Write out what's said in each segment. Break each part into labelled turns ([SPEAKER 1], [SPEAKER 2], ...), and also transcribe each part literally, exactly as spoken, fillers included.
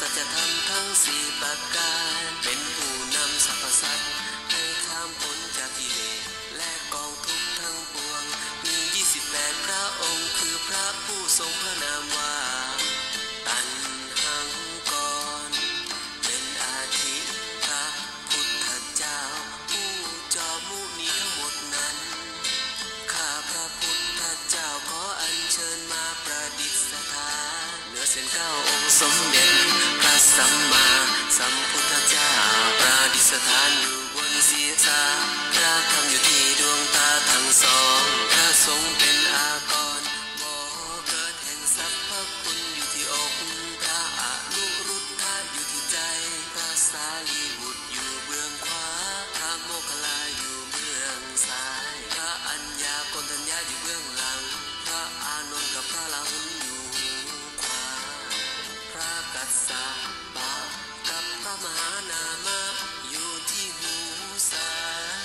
[SPEAKER 1] จะทำทั้งสี่ประการเป็นผู้นำสรรพสัตว์ให้ข้ามพ้นจากกิเลสและกองทุกข์ทั้งปวงมียี่สิบแปดพระองค์คือพระผู้ทรงพระนามว่าตัณหังกรเป็นอาทิพระพุทธเจ้าผู้จอมมุนีทั้งหมดนั้นข้าพระพุทธเจ้าขออัญเชิญมาประดิษฐานเหนือเส้นเก้าองค์สมเด็จพระสัมมาสัมพุทธเจ้าประดิษฐานอยู่บนศีรษะพระธรรมอยู่ที่ดวงตาทั้งสองพระสงฆ์เป็นอากรบ่เกิดแห่งสรรพคุณอยู่ที่อกพระอนุรุทธะอยู่ที่ใจพระสารีบุตรอยู่เบื้องขวาพระโมคคัลลาอยู่เบื้องซ้ายพระอัญญาโกณฑัญญาอยู่เบื้องหลังพระอานนท์กับพระราหุลอยู่ขวาพระกัสสปะกับพระมหานามะอยู่ที่หูซ้าย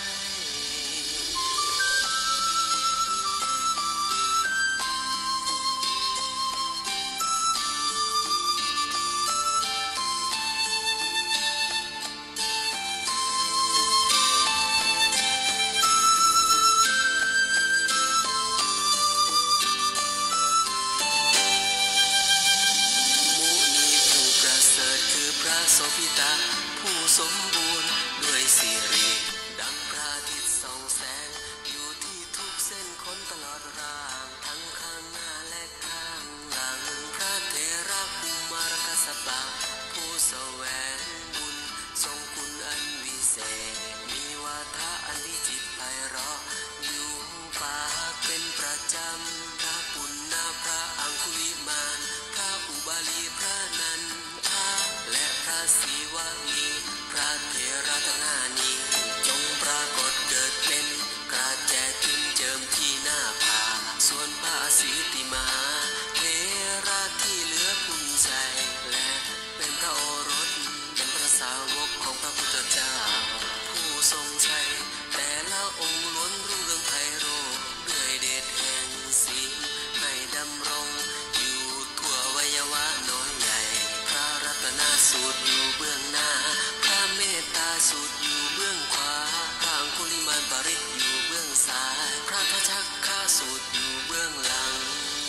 [SPEAKER 1] โสภิตาผู้สมบูรณ์ด้วยสิริดังพระอาทิตย์ส่องแสงอยู่ที่ทุกเส้นขนตลอดร่างทั้งข้างหน้าและข้างหลังพระเถระกุมารกัสสปะผู้แสวงบุญทรงคุณอันวิเศษมีวาทะอันวิจิตรไพเราะอยู่ปากเป็นประจำพระปุณณพระอังคุลิมานพระอุบาลีพระนันทาและพระศิวลีพระเถระทั้งห้านี้จงปรากฏเกิดเป็นกระแจจุนเจิมที่หน้าผาส่วนพระสิทธิมหาเถระที่เหลือภูมิใจและเป็นพระโอรสเป็นพระสาวกของพระพุทธเจ้าผู้ทรงชัยแต่ละองค์ล้วนรุ่งเรืองไพโรจน์ด้วยเดชแห่งศีลให้ดำรงอยู่ทั่ววัยวะน้อยใหญ่พระรัตนสูตรอยู่เบื้องหน้าพระเมตตาสูตรอยู่เบื้องขวาพระอังคุลิมานปริตอยู่เบื้องซ้ายพระทัชชักฆาสูตรอยู่เบื้องหลัง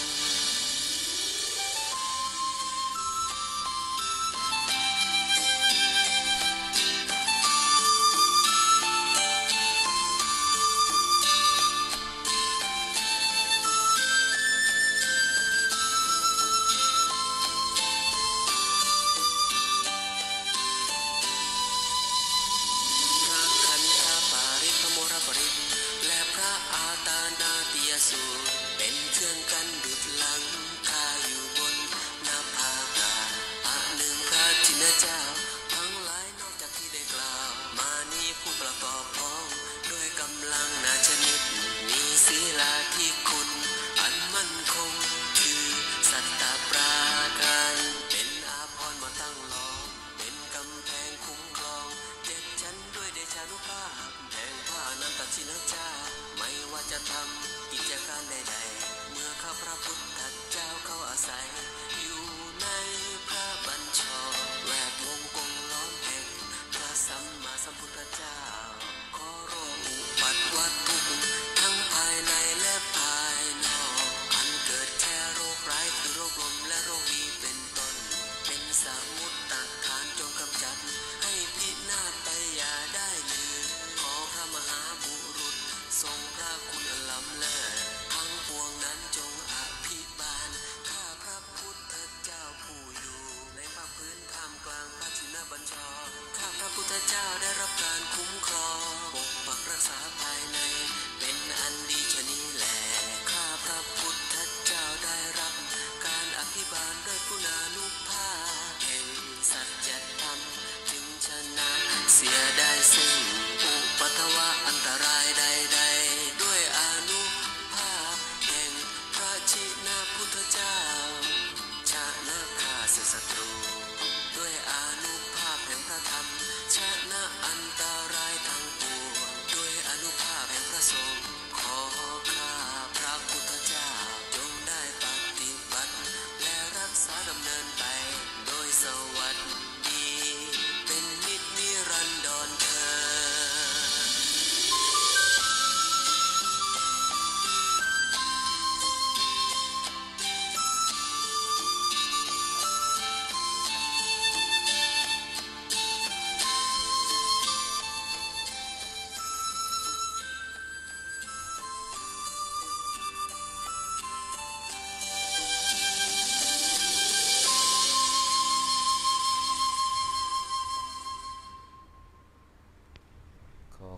[SPEAKER 1] สูตรเป็นเครื่องกันดุจลังคาอยู่บนหน้าผากาอาหนึ่งพระชินเจ้าทั้งหลายนอกจากที่ได้กล่าวมานี้ผู้ประกอบพร้อมด้วยกำลังนาชนิดมีศีลาที่คุณอันมั่นคงคือสัตตปราการเป็นอาภรณ์มาตั้งล้อมเป็นกำแพงคุ้มครองเจ็ดชั้นด้วยเดชานุภาพแห่งพระอนันตชินเจ้าไม่ว่าจะทำกิจการใดๆเมื่อข้าพระพุทธเจ้าเข้าอาศัยอยู่ในพระบัญชรแวดวงกงล้อมแห่งพระสัมมาสัมพุทธเจ้าขอโรคอุปัตวัตทุกข์ทั้งภายในและภายนอกอันเกิดแค่โรคร้ายคือโรคลมและโรคดีเป็นต้นเป็นสมุตตฐานจงกำจัดให้พินาศไปอย่าได้เลยขอพระมหาบุรุษทรงพระคุณล้ำเลิศทั้งปวงนั้นจงอภิบาลข้าพระพุทธเจ้าผู้อยู่ในภาคพื้นท่ามกลางพระชินบัญชรข้าพระพุทธเจ้าได้รับการคุ้มครองปกปักรักษาภายในเป็นอันดีชนี้แลข้าพระพุทธเจ้าได้รับการอภิบาลด้วยกุณานุภาพแห่งสัจธรรมจึงชนะเสียได้ซึ่งอุปัฏวะอันตรายใดๆด้วยอานุภาพแห่งพระชินพุทธเจ้าชนะข้าศึกศัตรูด้วยอานุภาพแห่งพระธรรมชนะอันตรายทั้งปวงด้วยอานุภาพแห่งพระสงฆ์ขอ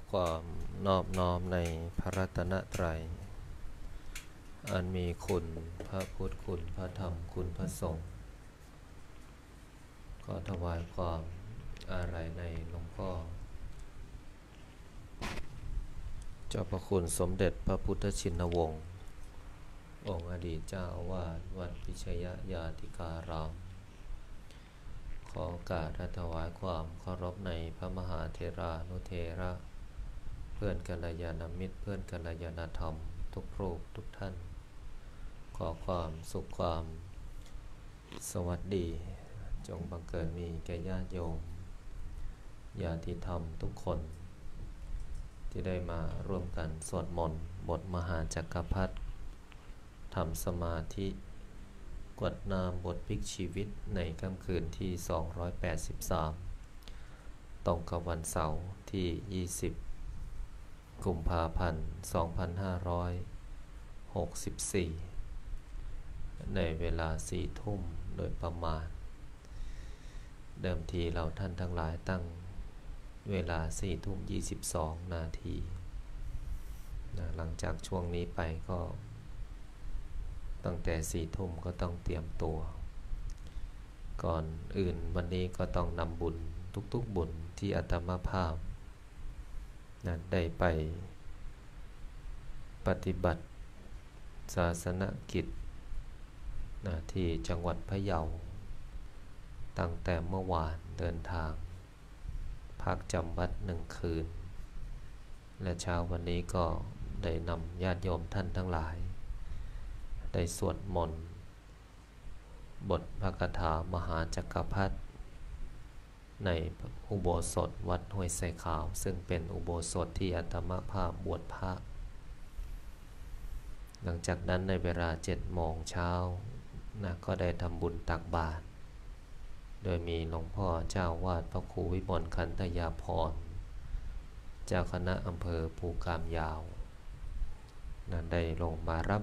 [SPEAKER 2] ความนอบน้อมในพระรัตนตรัยอันมีคุณพระพุทธคุณพระธรรมคุณพระสงฆ์ก็ถวายความอาลัยในหลวงพ่อเจ้าพระคุณสมเด็จพระพุทธชินวงศ์องค์อดีตเจ้าอาวาสวัดพิชยญาติการามขอโอกาสและถวายความเคารพในพระมหาเถรานุเถระเพื่อนกัลยาณมิตรเพื่อนกัลยาณธรรมทุกรูปทุกท่านขอความสุขความสวัสดีจงบังเกิดมีแก่ญาติโยมญาติธรรมทุกคนที่ได้มาร่วมกันสวดมนต์บทมหาจักรพรรดิทำสมาธิกวดน้ำบทพลิกชีวิตในค่ำคืนที่สองร้อยแปดสิบสามตรงกับวันเสาร์ที่ยี่สิบกุมภาพันธ์สองพันห้าร้อยหกสิบสี่ในเวลาสี่ทุ่มโดยประมาณเดิมทีเราท่านทั้งหลายตั้งเวลาสี่ทุ่มยี่สิบสองนาทีนะหลังจากช่วงนี้ไปก็ตั้งแต่สี่ทุ่มก็ต้องเตรียมตัวก่อนอื่นวันนี้ก็ต้องนำบุญทุกๆบุญที่อาตมาภาพนะได้ไปปฏิบัติศาสนกิจนะที่จังหวัดพะเยาตั้งแต่เมื่อวานเดินทางพักจำวัดหนึ่งคืนและเช้าวันนี้ก็ได้นำญาติโยมท่านทั้งหลายได้สวดมนต์บทพระคาถามหาจักรพรรดิในอุโบสถวัดห้วยไส่ขาวซึ่งเป็นอุโบสถที่อาตมาภาพบวชพระหลังจากนั้นในเวลาเจ็ดโมงเช้านะก็ได้ทำบุญตักบาตรโดยมีหลวงพ่อเจ้าวาดพระครูวิมลขันธยาภรณ์เจ้าคณะอำเภอภูกามยาวนะได้ลงมารับ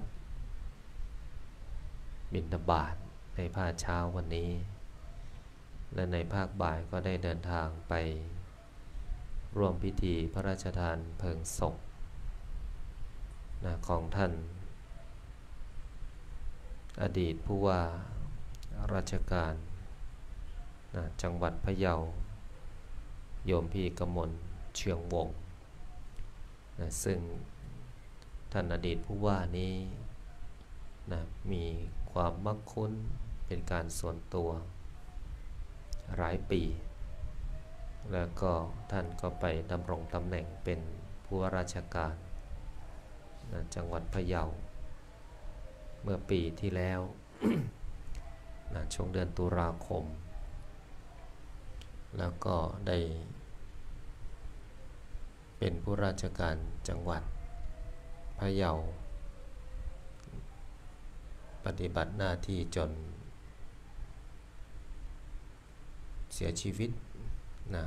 [SPEAKER 2] บิณฑบาตในภาคเช้าวันนี้และในภาคบ่ายก็ได้เดินทางไปร่วมพิธีพระราชทานเพลิงศพนะของท่านอดีตผู้ว่าราชการนะจังหวัดพะเยาโยมพี่กมลเชียงวงศ์นะซึ่งท่านอดีตผู้ว่านี้นะมีความมักคุ้นเป็นการส่วนตัวหลายปีแล้วก็ท่านก็ไปดำรงตำแหน่งเป็นผู้ว่าราชการนะจังหวัดพะเยาเมื่อปีที่แล้ว นะช่วงเดือนตุลาคมแล้วก็ได้เป็นผู้ราชการจังหวัดพะเยาปฏิบัติหน้าที่จนเสียชีวิตนะ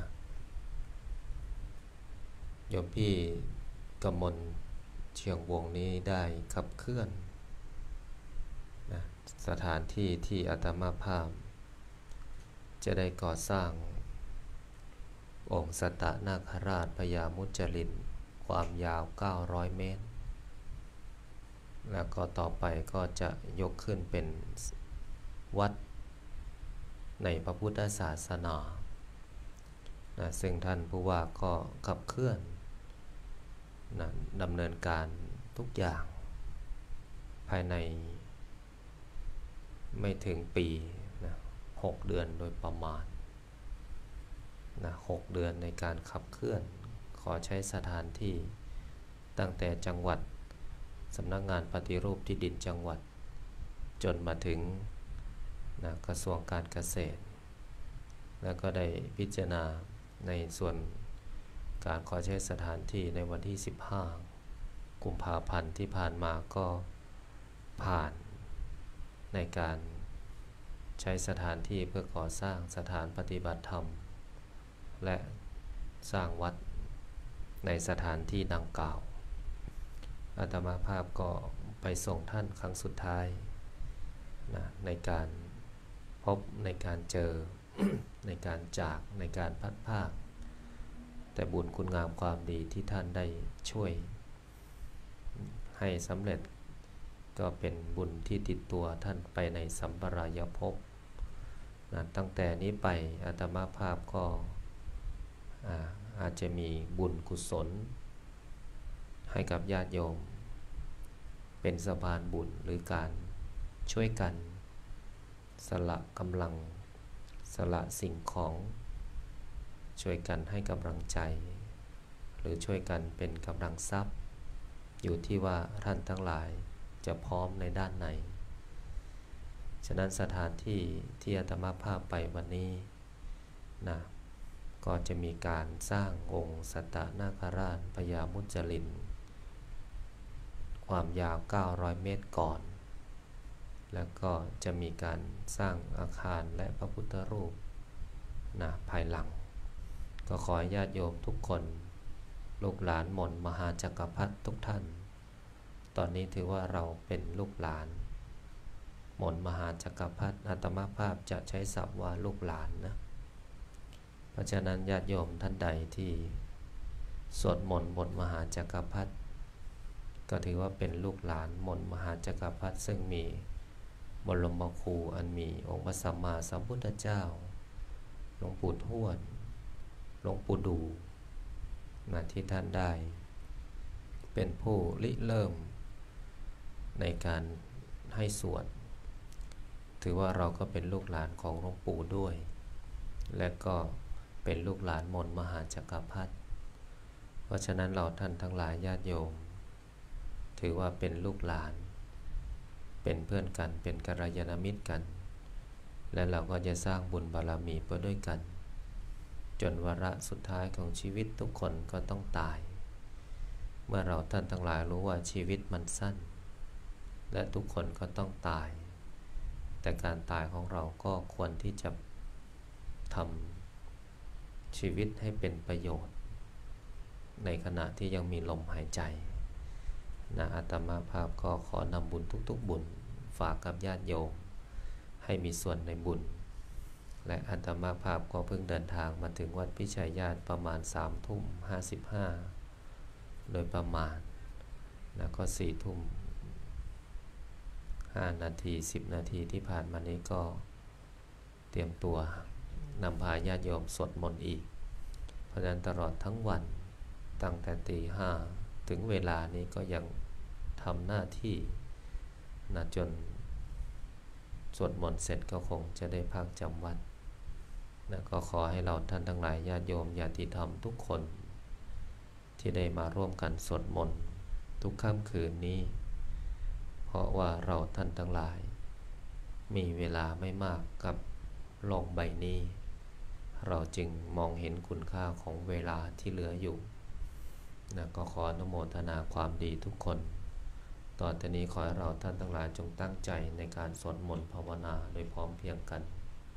[SPEAKER 2] โยมพี่กมลเชียงวงนี้ได้ขับเคลื่อนนะสถานที่ที่อาตมาภาพจะได้ก่อสร้างองค์สัตตนาคราชพญามุจลินความยาวเก้าร้อยเมตรแล้วก็ต่อไปก็จะยกขึ้นเป็นวัดในพระพุทธศาสนานะซึ่งท่านผู้ว่าก็ขับเคลื่อนนะดำเนินการทุกอย่างภายในไม่ถึงปีนะหกเดือนโดยประมาณนะหกเดือนในการขับเคลื่อนขอใช้สถานที่ตั้งแต่จังหวัดสำนักงานปฏิรูปที่ดินจังหวัดจนมาถึงนะกระทรวงการเกษตรแล้วก็ได้พิจารณาในส่วนการขอใช้สถานที่ในวันที่สิบห้ากุมภาพันธ์ที่ผ่านมาก็ผ่านในการใช้สถานที่เพื่อก่อสร้างสถานปฏิบัติธรรมและสร้างวัดในสถานที่ดังกล่าวอาตมาภาพก็ไปส่งท่านครั้งสุดท้ายนะในการพบในการเจอ ในการจากในการพัดภาคแต่บุญคุณงามความดีที่ท่านได้ช่วยให้สำเร็จก็เป็นบุญที่ติดตัวท่านไปในสัมปรายภพนะตั้งแต่นี้ไปอาตมาภาพก็อา อาจจะมีบุญกุศลให้กับญาติโยมเป็นสะพานบุญหรือการช่วยกันสละกำลังสละสิ่งของช่วยกันให้กำลังใจหรือช่วยกันเป็นกำลังทรัพย์อยู่ที่ว่าท่านทั้งหลายจะพร้อมในด้านไหนฉะนั้นสถานที่ที่อาตมาภาพไปวันนี้นะก็จะมีการสร้างองค์สัตตนาคราชพญามุจลินความยาวเก้าร้อยเมตรก่อนแล้วก็จะมีการสร้างอาคารและพระพุทธรูปนะภายหลังก็ขอให้ญาติโยมทุกคนลูกหลานหม่นมหาจักรพรรดิทุกท่านตอนนี้ถือว่าเราเป็นลูกหลานหม่นมหาจักรพรรดิอาตมาภาพจะใช้ศัพท์ว่าลูกหลานนะเพราะฉะนั้นญาติโยมท่านใดที่สวดมนต์บทมหาจักรพรรดิก็ถือว่าเป็นลูกหลานมนต์มหาจักรพรรดิซึ่งมีบรมครูอันมีองค์พระสัมมาสัมพุทธเจ้าหลวงปู่ทวดหลวงปู่ดูนะที่ท่านได้เป็นผู้ริเริ่มในการให้สวดถือว่าเราก็เป็นลูกหลานของหลวงปู่ด้วยและก็เป็นลูกหลานมนต์มหาจักรพรรดิเพราะฉะนั้นเราท่านทั้งหลายญาติโยมถือว่าเป็นลูกหลานเป็นเพื่อนกันเป็นกัลยาณมิตรกันและเราก็จะสร้างบุญบารมีไปด้วยกันจนวาระสุดท้ายของชีวิตทุกคนก็ต้องตายเมื่อเราท่านทั้งหลายรู้ว่าชีวิตมันสั้นและทุกคนก็ต้องตายแต่การตายของเราก็ควรที่จะทำชีวิตให้เป็นประโยชน์ในขณะที่ยังมีลมหายใจนะอาตมาภาพก็ขอนำบุญทุกๆบุญฝากกับญาติโยมให้มีส่วนในบุญและอาตมาภาพก็เพิ่งเดินทางมาถึงวัดพิชัยญาติประมาณสามทุ่มห้าสิบห้าโดยประมาณนะก็สี่ทุ่มห้านาทีสิบนาทีที่ผ่านมานี้ก็เตรียมตัวนำพาญาติโยมสวดมนต์อีกเพราะฉะนั้นตลอดทั้งวันตั้งแต่ตีห้าถึงเวลานี้ก็ยังทำหน้าที่นะจนสวดมนต์เสร็จก็คงจะได้พักจำวัดนะก็ขอให้เราท่านทั้งหลายญาติโยมญาติธรรมทุกคนที่ได้มาร่วมกันสวดมนต์ทุกค่ำคืนนี้เพราะว่าเราท่านทั้งหลายมีเวลาไม่มากกับโลกใบนี้เราจึงมองเห็นคุณค่าของเวลาที่เหลืออยู่นะก็ขออนุโมทนาความดีทุกคนต่อจากนี้ขอให้เราท่านทั้งหลายจงตั้งใจในการสวดมนต์ภาวนาโดยพร้อมเพรียงกัน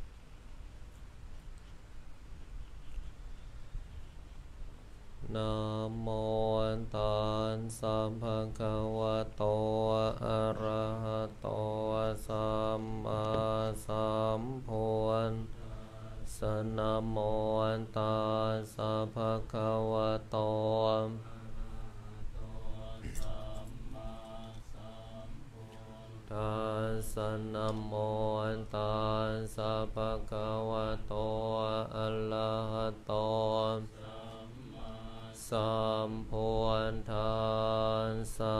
[SPEAKER 2] นะโมตัสสะภะคะวะโตอะระหะโตสัมมาสัมพุทธัสสะนะโมตัสสะภะคะวะโตตัสสะนะโมตัสสะภะคะวะโตอะระหะโตสัมพุทธัสสะ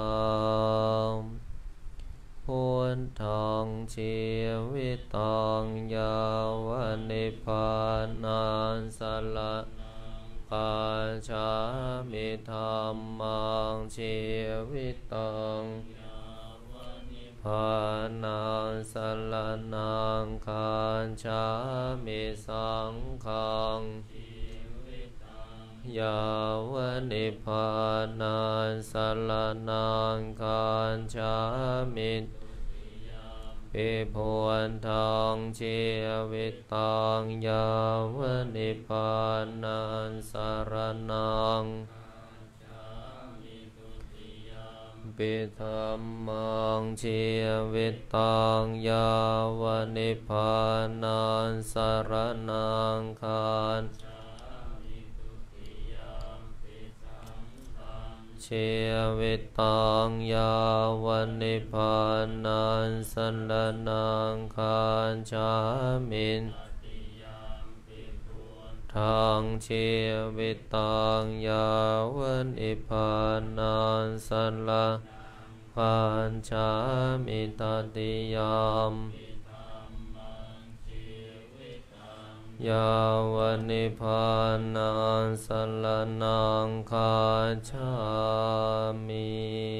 [SPEAKER 2] พุทธังชีวิตังยาวนิพพานังสละปัจฉามิธัมมังชีวิตังภานังสละนังคัจฉามิสังฆังยาวนิพพานังสละนังคัจฉามิปิพุทธังชีวิตังยาวนิพพานังสรณังปิธัมมังชีวิตังยาวนิพพานังสรณังคัจฉามิเชวิตังยาวันนิพพานันสันดานังคาชามินทางเชวิตังยาวันนิพพานันสันลาคาชามิตติยามยาวันนิพพานังสัลลนังคาชามิ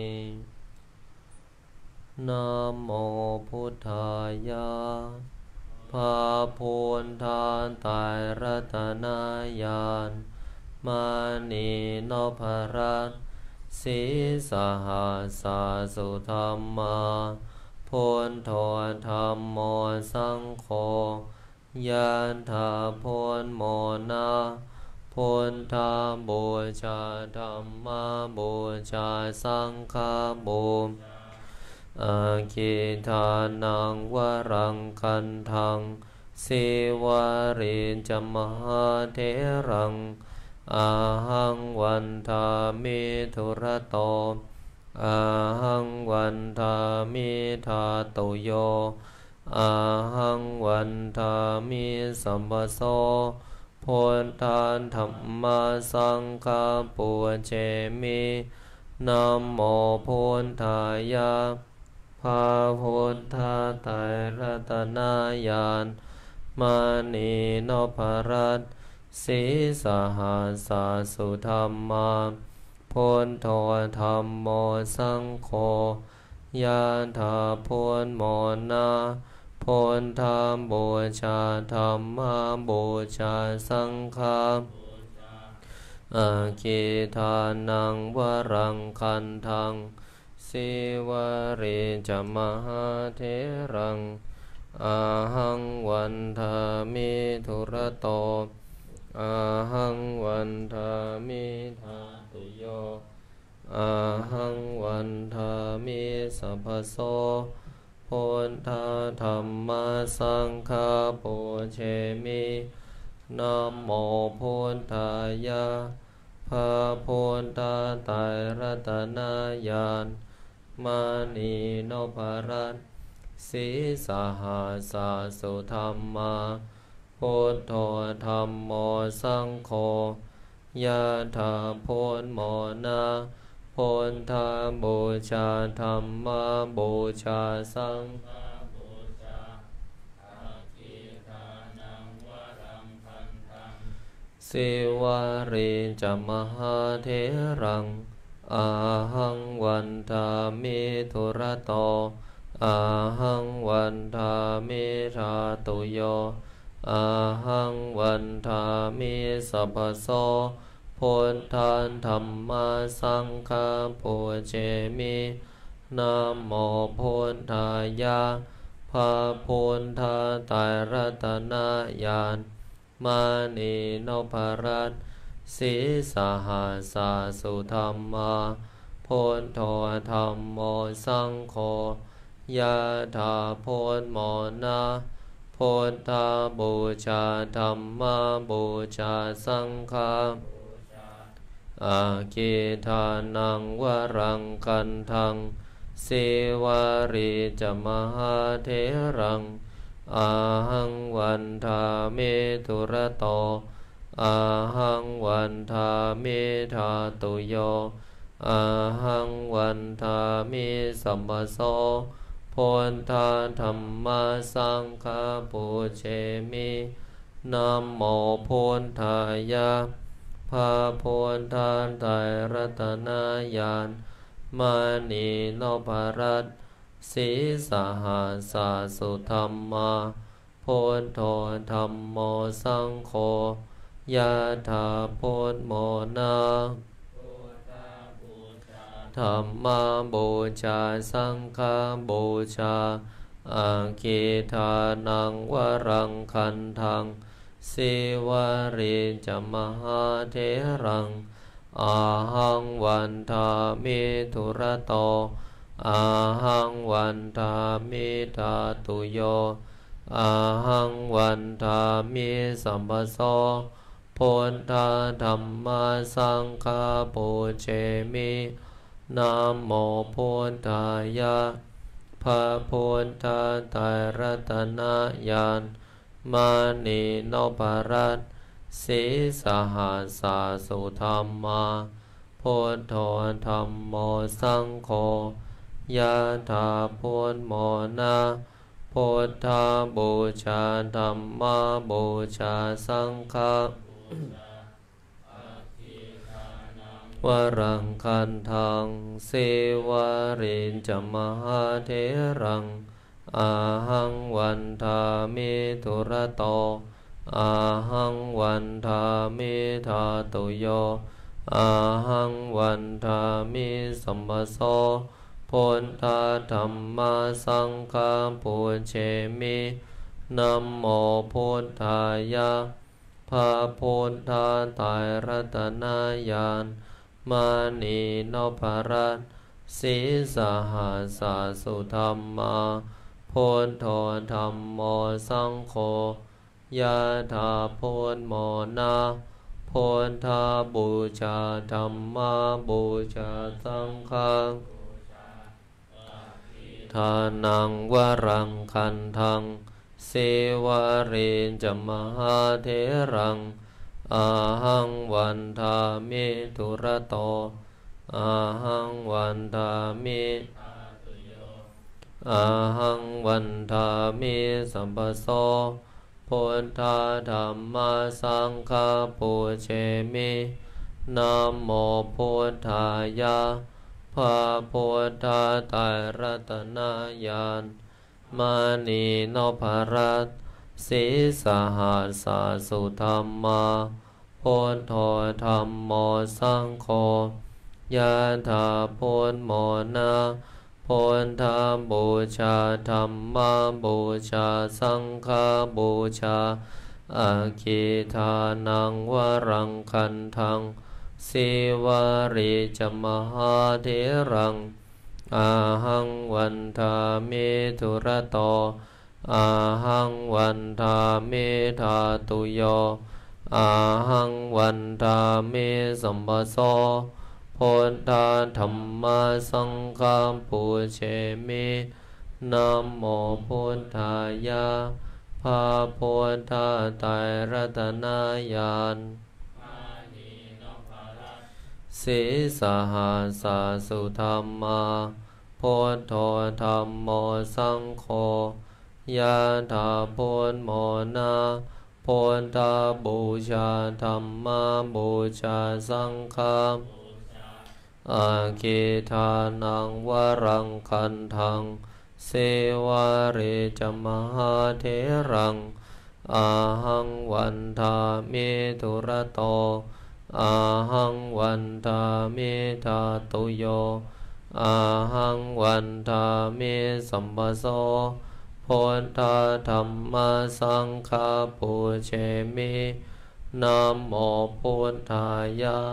[SPEAKER 2] นะโมพุทธายะภาพุนทานตายรัตนายานมานีนพรัตน์สีสหัสสุธรรมาพุนโธธรรมโมสังโฆยันทาพุนโมนาพุนทาบูชาธรรมบูชาสังฆบูอาคิทานังวรังคันทังสิวาริจมหาเถรังอาหังวันทามิธุระโตอาหังวันทามิธาตุโยอาหังวันทามิสัมปโสพุทธานธรรมสังฆปุเชมินะโมพุทธายะภาพุทธาไตรรัตนายานมานีนพรัตน์สีสหัสสุธรรมาพุทโธธรรมโมสังโฆยะถาพุทโมนาพุทธาบูชาธรรมบูชาสังฆาอาคิทานังวรังคันทังสิวาริจมหาเถรังอาหังวันทามิธุระโตอาหังวันทามิธาตุโยอาหังวันทามิสัพพโสพุทธาธรรมสังฆปุเชมินะโมพุทธายะภาพุทธาไตรรัตนายานมานีนพรัตน์สีสหัสสุธรรมาพุทโธธรรมโมสังโฆยะถาพุทโมนาพุทธาบูชาธรรมบูชาสังฆบูชาอาคิทานังวรังคันทังสิวาริจมหาเถรังอาหังวันทามิธุระโตอาหังวันทามิธาตุโยอาหังวันทามิสัพพโสพุทธานธรรมสังฆปุเชมินะโมพุทธายะภาพุทธาไตรรัตนายานมานีนพรัตน์สีสหัสสุธรรมาพุทโธธรรมโมสังโฆยะถาพุทโมนาพุทธาบูชาธรรมบูชาสังฆาอาคิทานังวรังคันทังสิวาริจมหาเถรังอาหังวันทามิธุระโตอาหังวันทามิธาตุโยอาหังวันทามิสัมปโสพุทธาธรรมสังฆปุเชมินะโมพุทธายะภาพุทธาไตรรัตนายานมานีนพรัตน์สีสหัสสุธรรมาพุทโธธรรมโมสังโฆยะถาพุทโมนาธรรมบูชาสังฆบูชาอาคิทานังวรังคันทังสิวาริจมหาเถรังอาหังวันทามิธุระโตอาหังวันทามิธาตุโยอาหังวันทามิสัมปโสพุพุทธธัมมาสังฆาปูเชมินะโมพุทธายะพระพุทธไตรรัตนญาณมานีโนภรัตสีสหัสสาสุธรรมาพุทโธธัมโมสังโฆยะถาพุทโมนะพุทธาบูชาธัมมาบูชาสังฆวรังคันทังเสวารินจมหาเถรังอาหังวันทามิทุระโตอาหังวันทามิธาตุโยอาหังวันทามิสัมปโสพุทธธัมมาสังฆาปูเชมินะโมพุทธายะพระพุทธไตรรัตนญาณมานีโนภรัตสีสหัสสาสุธรรมาพุทโธธัมโมสังโฆยะถาพุทโมนะพุทธาบูชาธัมมาบูชาสังฆังทานังวรังคันทังเสวารินจมหาเถรังอาหังวันทามิทุระโตอาหังวันทามิอาหังวันทามิสัมปโสพุทธธัมมาสังฆาปูเชมินะโมพุทธายะพระพุทธไตรรัตนญาณมานีโนภรัตสีสหัสสาสุธรรมาพุทโธธัมโมสังโฆยะถาพุทโมนะพุทธาบูชาธัมมาบูชาสังฆาบูชาอาคิทานังวรังคันทังสิวาริจมหาเถรังอาหังวันทามิทุระโตอาหังวันทามิธาตุโยอาหังวันทามิสัมปโสพุทธธัมมาสังฆาปูเชมินะโมพุทธายะพระพุทธไตรรัตนญาณสีสหัสสาสุธรรมาพุทโธธัมโมสังโฆยะถาพุทโมนะพุทธาบูชาธัมมาบูชาสังฆาอาคิทานังวรังคันทังเสวาริจมหาเถรังอาหังวันทามิทุระโตอาหังวันทามิธาตุโยอาหังวันทามิสัมปโสพุทธธัมมาสังฆาปูเชมินะโมพุทธายะ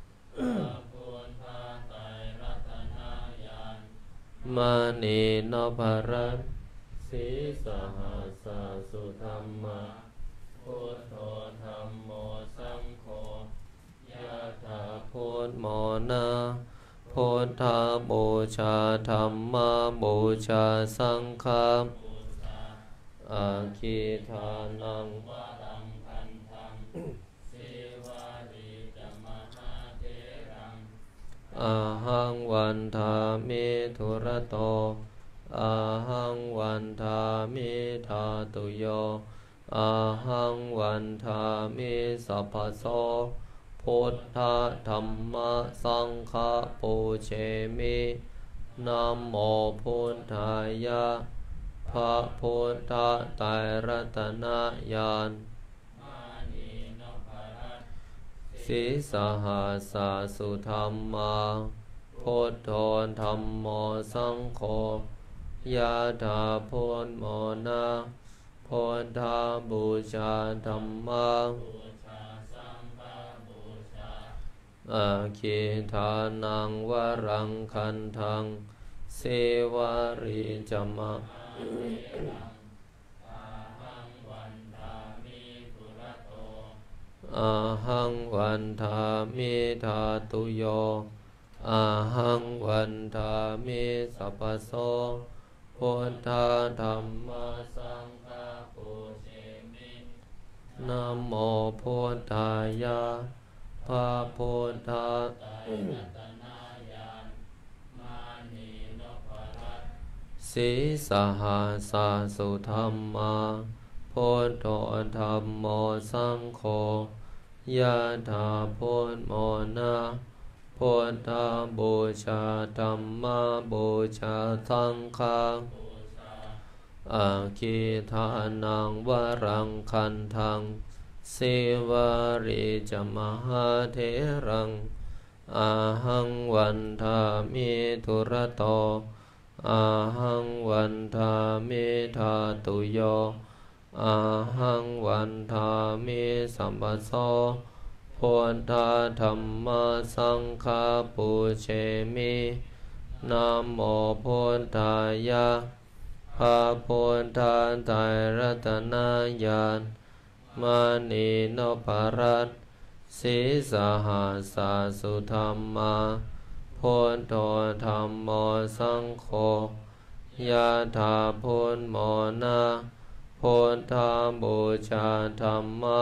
[SPEAKER 2] มานีโนภรัตสีสหัสสาสุธรรมาพุทโธธัมโมสังโฆยะถาพุทโมนะพุทธาบูชาธัมมาบูชาสังฆาอาคิทานังวรังคันทังเสวาริจมหาเถรังอาหังวันทามิทุระโตอาหังวันทามิธาตุโยอาหังวันทามิสัพพโสพุทธธัมมาสังฆาปูเชมินะโมพุทธายะพระพุทธไตรรัตนญาณสีสหัสสาสุธรรมาพุทโธธัมโมสังโฆยะถาพุทโมนะพุทธาบูชาธัมมาอาคิทานังวรังคันทังเสวาริจมะออะหังวันทามิธาตุโยอะหังวันทามิสัพพโสพุทธาธัมมาสังฆาปุเชมินะโมพุทธายะพระพุทธาสีสหัสสสุธัมมาพุทโธธัมโมสังโฆยะถาพุทโมนะพุทธาบูชาธัมมาบูชาสังฆาอาคิทานังวรังคันทังสิวาริจมหาเถรังอาหังวันทามิทุรโตอาหังวันทามิธาตุโยอาหังวันทามิสัมปโสพุทธาธัมมาสังฆาปุเชมินะโมพุทธายะพระพุทธาไตรรัตนญาณมานีโนภรัตสีสหัสสสุธัมมาพุทโธธัมโมสังโฆยะถาพุทโมนะพุทธาบูชาธัมมา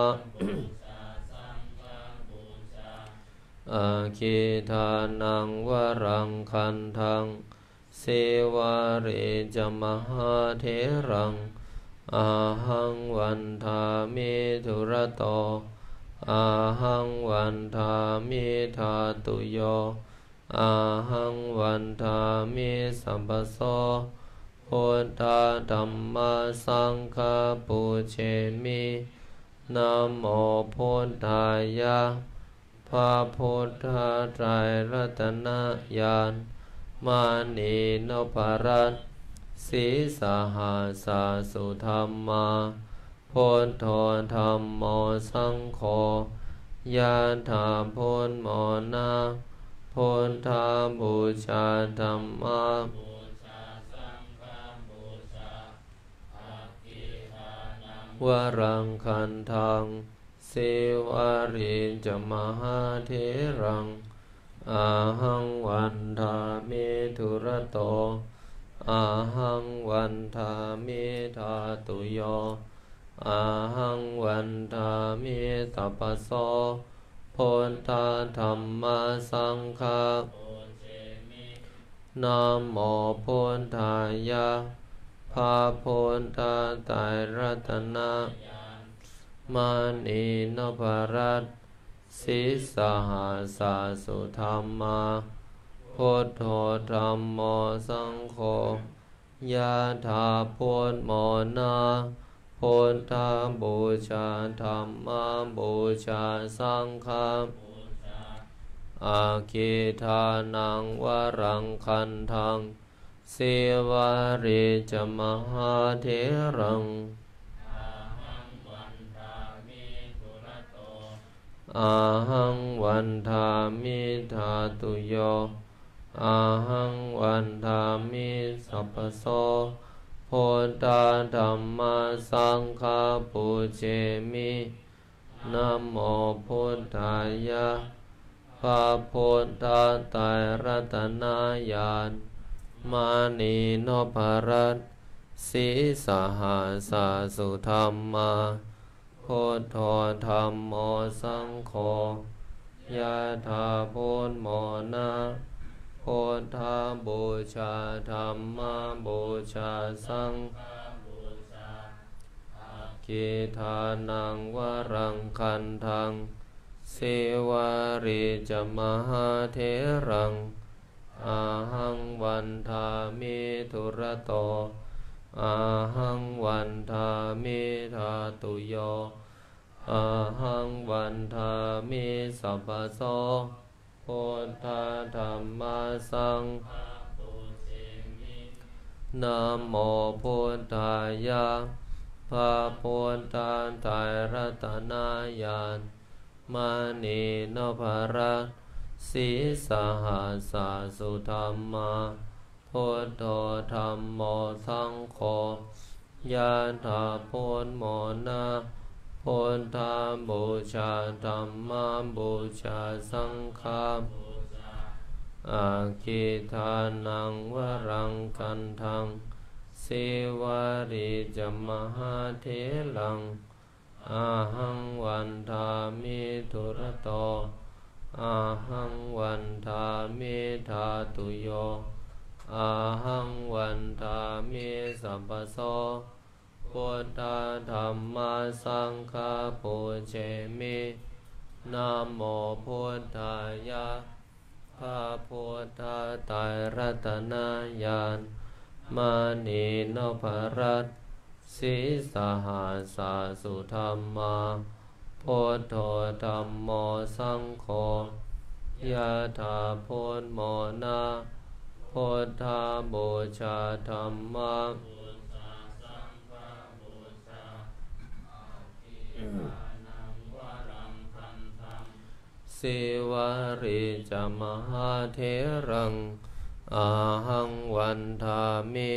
[SPEAKER 2] อาคิทานังวรังคันทังสิวาริจมหาเถรังอาหังวันทามิทุรโตอาหังวันทามิธาตุโยอาหังวันทามิสัมปโสพุทธาธัมมาสังฆาปุเชมินะโมพุทธายะพระพุทธาไตรรัตนญาณมานีโนภรัตสีสหัสสสุธัมมาพุทโธธัมโมสังโฆยะถาพุทโมนะพุทธาบูชาธัมมา วรังคันทังสิวาริจมหาเถรังอาหังวันทามิทุรโตอาหังวันทามิธาตุโยอาหังวันทามิตัปปโสพุทธาธัมมาสังฆานะโมพุทธายะพระพุทธาไตรรัตนะมานีโนภรัตสีสหัสสสุธัมมาพุทโธธัมโมสังโฆยะถาพุทโมนะพุทธาบูชาธัมมาบูชาสังฆาอาคิทานังวรังคันทังสิวาริจมหาเถรังอาหังวันทามิธาตุโยอาหังวันทามิสัพพโสพุทธาธัมมาสังฆาปุเชมินะโมพุทธายะพระพุทธาไตรรัตนญาณมานีโนภรัตสีสหัสสสุธัมมาพุทโธธัมโมสังโฆยะถาพุทโมนะพุทธาบูชาธัมมาบูชาสังฆาคิทานังวรังคันทังสิวาริจมหาเถรังอาหังวันทามิทุรโตอาหังวันทามิธาตุโยอาหังวันทามิสัพพโสพุทธาธัมมาสังฆาปุเชมินะโมพุทธายะพระพุทธาไตรรัตนญาณมานีโนภรัตสีสหัสสสุธัมมาพุทโธธัมโมสังโฆยะถาพุทโมนะพุทธบูชาธัมมาบูชาสังฆาอาคิทานังวรังกันทังสิวาริจมหาเถลังอาหังวันทามิทุรโตอาหังวันทามิธาตุโยอาหังวันทามิสัพพโสพุทธธัมมาสังฆาปุเชมินะโมพุทธายะพระพุทธไตรรัตนญาณมานีนพรัตน์สีสหัสสุธรรมาพุทโธธัมโมสังโฆยะถาพุทโมนะพุทธบูชาธัมมาสิวาริจมหาเถรังอาหังวันทามิ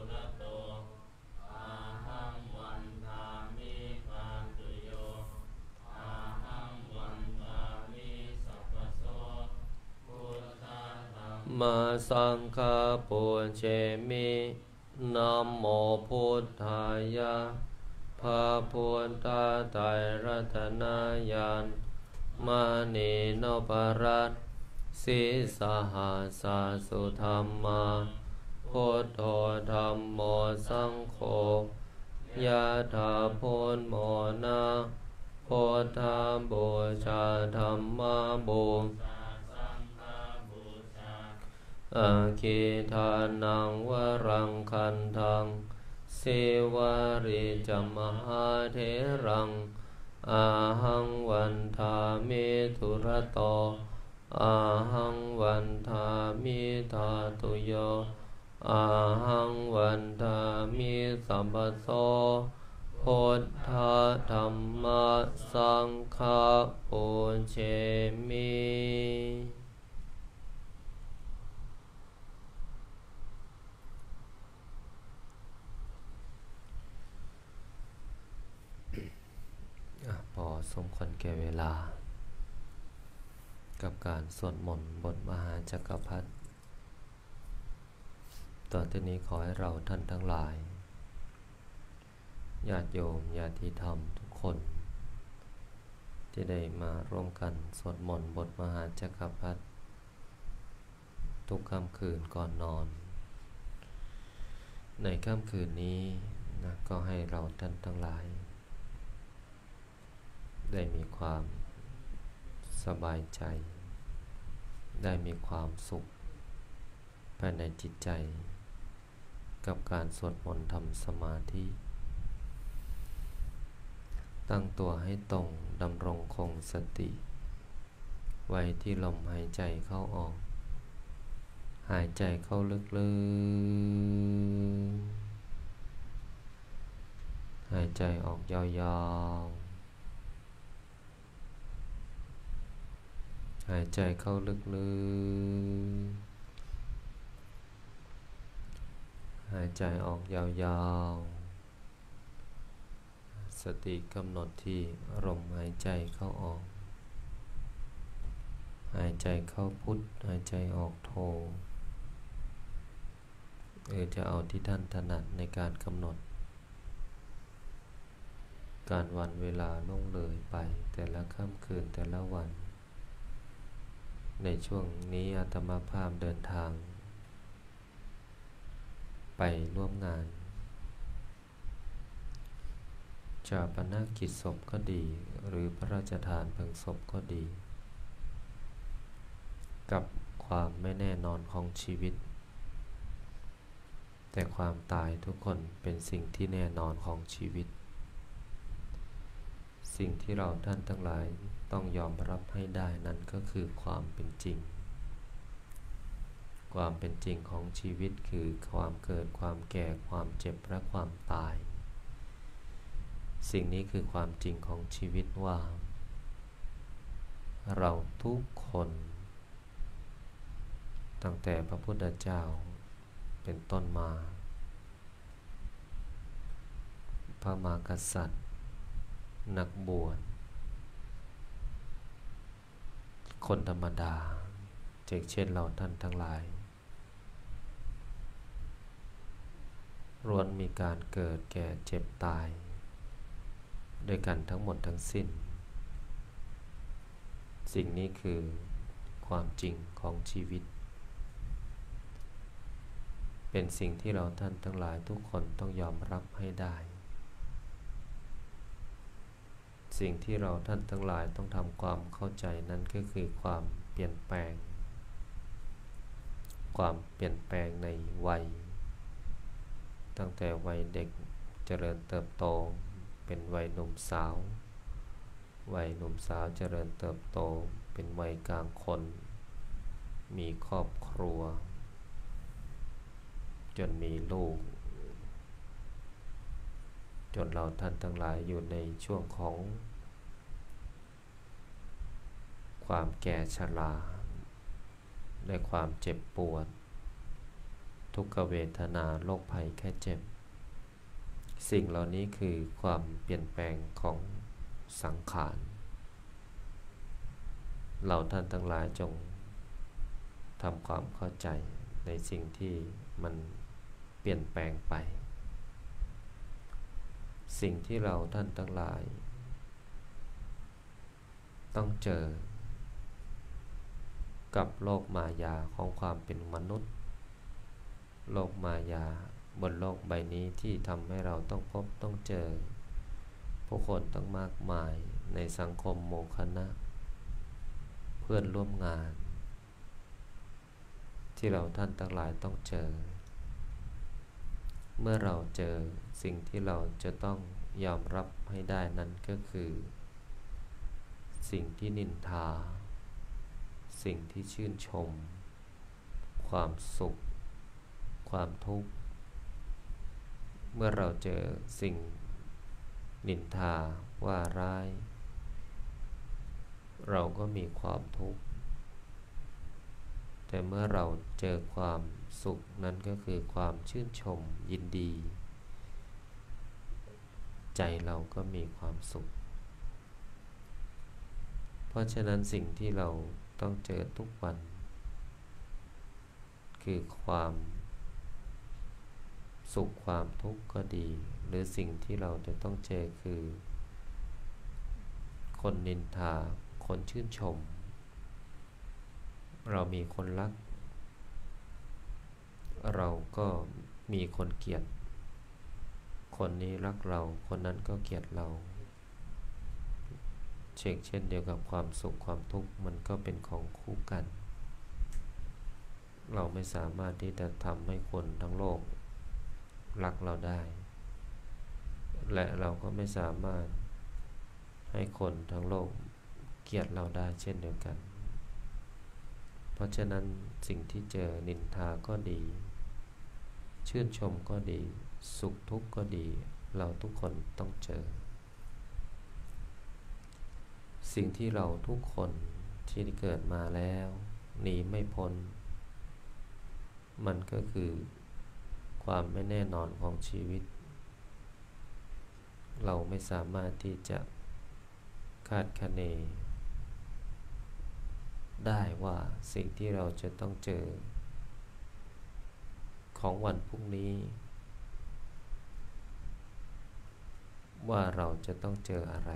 [SPEAKER 2] มาสังฆาปุเชมินะโมพุทธายะพระพุทธไตรรัตนญาณมานีนพรัตน์สีสหัสสุธรรมาพุทโธธัมโมสังโฆยะถาพุทโมนะพุทธบูชาธัมมาบูอาคิทานังวรังคันทังสิวาริจมหาเถรังอาหังวันทามิทุรโตอาหังวันทามิธาตุโยอาหังวันทามิสัมปโสพุทธธัมมาสังฆาปุเชมิพอสมควรแก่เวลากับการสวดมนต์บทมหาจักรพรรดิต่อจากนี้ขอให้เราท่านทั้งหลายญาติโยมญาติธรรมทุกคนที่ได้มาร่วมกันสวดมนต์บทมหาจักรพรรดิทุกค่ำคืนก่อนนอนในค่ำคืนนี้นะก็ให้เราท่านทั้งหลายได้มีความสบายใจได้มีความสุขภายในจิตใจกับการสวดมนต์ทำสมาธิตั้งตัวให้ตรงดำรงคงสติไว้ที่ลมหายใจเข้าออกหายใจเข้าลึกๆหายใจออกยาวๆหายใจเข้าลึกๆหายใจออกยาวๆสติกำหนดที่ลมหายใจเข้าออกหายใจเข้าพุทหายใจออกโทหรือจะเอาที่ท่านถนัดในการกำหนดการวันเวลาล่วงเลยไปแต่ละค่ำคืนแต่ละวันในช่วงนี้อาตมาภาพเดินทางไปร่วมงานชาปนกิจศพก็ดีหรือพระราชทานเพลิงศพก็ดีกับความไม่แน่นอนของชีวิตแต่ความตายทุกคนเป็นสิ่งที่แน่นอนของชีวิตสิ่งที่เราท่านทั้งหลายต้องยอมรับให้ได้นั้นก็คือความเป็นจริงความเป็นจริงของชีวิตคือความเกิดความแก่ความเจ็บและความตายสิ่งนี้คือความจริงของชีวิตว่าเราทุกคนตั้งแต่พระพุทธเจ้าเป็นต้นมาพระมหากษัตริย์นักบวชคนธรรมดาเช่นเราท่านทั้งหลายล้วนมีการเกิดแก่เจ็บตายด้วยกันทั้งหมดทั้งสิ้นสิ่งนี้คือความจริงของชีวิตเป็นสิ่งที่เราท่านทั้งหลายทุกคนต้องยอมรับให้ได้สิ่งที่เราท่านทั้งหลายต้องทำความเข้าใจนั้นก็คือความเปลี่ยนแปลงความเปลี่ยนแปลงในวัยตั้งแต่วัยเด็กเจริญเติบโตเป็นวัยหนุ่มสาววัยหนุ่มสาวเจริญเติบโตเป็นวัยกลางคนมีครอบครัวจนมีลูกจนเราท่านทั้งหลายอยู่ในช่วงของความแก่ชราและความเจ็บปวดทุกขเวทนาโรคภัยแค่เจ็บสิ่งเหล่านี้คือความเปลี่ยนแปลงของสังขารเราท่านทั้งหลายจงทำความเข้าใจในสิ่งที่มันเปลี่ยนแปลงไปสิ่งที่เราท่านทั้งหลายต้องเจอกับโลกมายาของความเป็นมนุษย์โลกมายาบนโลกใบนี้ที่ทำให้เราต้องพบต้องเจอผู้คนต้องมากมายในสังคมหมู่คณะเพื่อนร่วมงานที่เราท่านทั้งหลายต้องเจอเมื่อเราเจอสิ่งที่เราจะต้องยอมรับให้ได้นั้นก็คือสิ่งที่นินทาสิ่งที่ชื่นชมความสุขความทุกข์เมื่อเราเจอสิ่งนินทาว่าร้ายเราก็มีความทุกข์แต่เมื่อเราเจอความสุขนั้นก็คือความชื่นชมยินดีใจเราก็มีความสุขเพราะฉะนั้นสิ่งที่เราต้องเจอทุกวันคือความสุขความทุกข์ก็ดีหรือสิ่งที่เราจะต้องเจอคือคนนินทาคนชื่นชมเรามีคนรักเราก็มีคนเกลียดคนนี้รักเราคนนั้นก็เกลียดเราเช่นเช่นเดียวกับความสุขความทุกข์มันก็เป็นของคู่กันเราไม่สามารถที่จะทำให้คนทั้งโลกรักเราได้และเราก็ไม่สามารถให้คนทั้งโลกเกลียดเราได้เช่นเดียวกันเพราะฉะนั้นสิ่งที่เจอนินทาก็ดีชื่นชมก็ดีสุขทุกข์ก็ดีเราทุกคนต้องเจอสิ่งที่เราทุกคนที่เกิดมาแล้วหนีไม่พ้นมันก็คือความไม่แน่นอนของชีวิตเราไม่สามารถที่จะคาดคะเนได้ว่าสิ่งที่เราจะต้องเจอของวันพรุ่งนี้ว่าเราจะต้องเจออะไร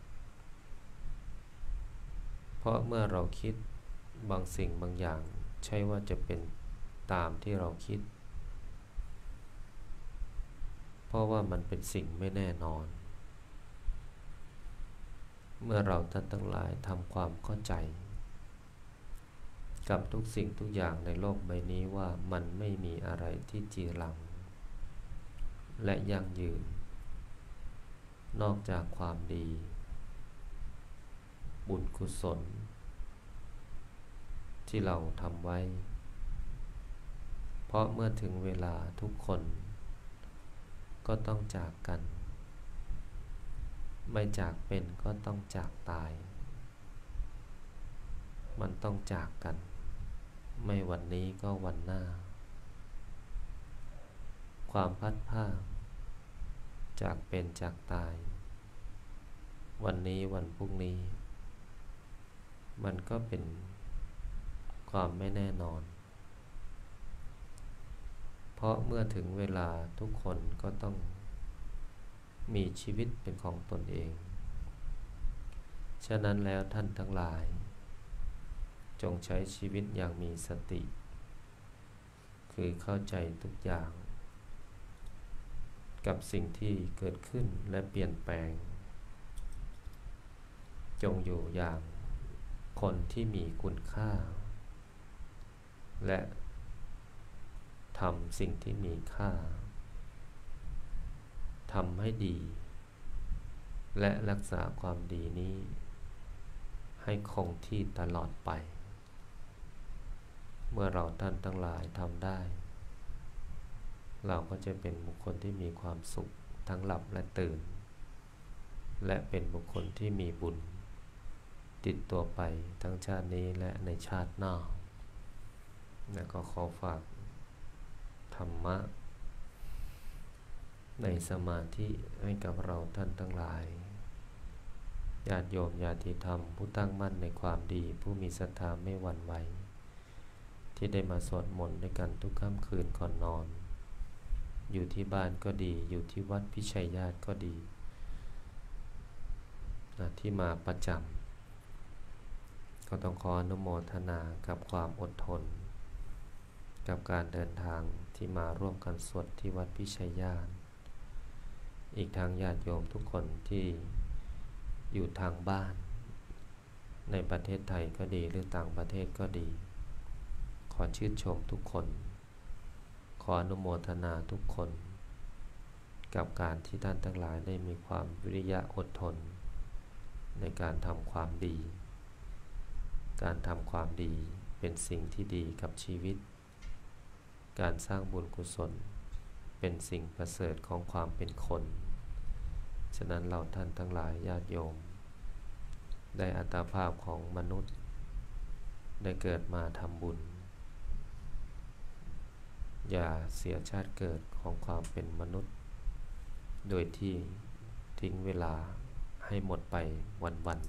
[SPEAKER 2] เพราะเมื่อเราคิดบางสิ่งบางอย่างใช่ว่าจะเป็นตามที่เราคิดเพราะว่ามันเป็นสิ่งไม่แน่นอนเมื่อเราท่านทั้งหลายทำความเข้าใจกับทุกสิ่งทุกอย่างในโลกใบนี้ว่ามันไม่มีอะไรที่จีรังและยั่งยืนนอกจากความดีบุญกุศลที่เราทำไว้เพราะเมื่อถึงเวลาทุกคนก็ต้องจากกันไม่จากเป็นก็ต้องจากตายมันต้องจากกันไม่วันนี้ก็วันหน้าความพัดพรากจากเป็นจากตายวันนี้วันพรุ่งนี้มันก็เป็นความไม่แน่นอนเพราะเมื่อถึงเวลาทุกคนก็ต้องมีชีวิตเป็นของตนเองฉะนั้นแล้วท่านทั้งหลายจงใช้ชีวิตอย่างมีสติคือเข้าใจทุกอย่างกับสิ่งที่เกิดขึ้นและเปลี่ยนแปลงจงอยู่อย่างคนที่มีคุณค่าและทำสิ่งที่มีค่าทำให้ดีและรักษาความดีนี้ให้คงที่ตลอดไปเมื่อเราท่านทั้งหลายทำได้เราก็จะเป็นบุคคลที่มีความสุขทั้งหลับและตื่นและเป็นบุคคลที่มีบุญติดตัวไปทั้งชาตินี้และในชาติหน้าและก็ขอฝากธรรมะในสมาธิให้กับเราท่านทั้งหลายญาติโยมญาติธรรมผู้ตั้งมั่นในความดีผู้มีศรัทธาไม่หวั่นไหวที่ได้มาสวดมนต์ด้วยกันทุกค่ำคืนก่อนนอนอยู่ที่บ้านก็ดีอยู่ที่วัดพิชัยญาติก็ดีนะที่มาประจำก็ต้องขออนุโมทนากับความอดทนกับการเดินทางที่มาร่วมกันสวดที่วัดพิชัยญาติอีกทางญาติโยมทุกคนที่อยู่ทางบ้านในประเทศไทยก็ดีหรือต่างประเทศก็ดีขอชื่นชมทุกคนขออนุโมทนาทุกคนกับการที่ท่านทั้งหลายได้มีความวิริยะอดทนในการทำความดีการทำความดีเป็นสิ่งที่ดีกับชีวิตการสร้างบุญกุศลเป็นสิ่งประเสริฐของความเป็นคนฉะนั้นเราท่านทั้งหลายญาติโยมได้อัตภาพของมนุษย์ได้เกิดมาทำบุญอย่าเสียชาติเกิดของความเป็นมนุษย์โดยที่ทิ้งเวลาให้หมดไปวัน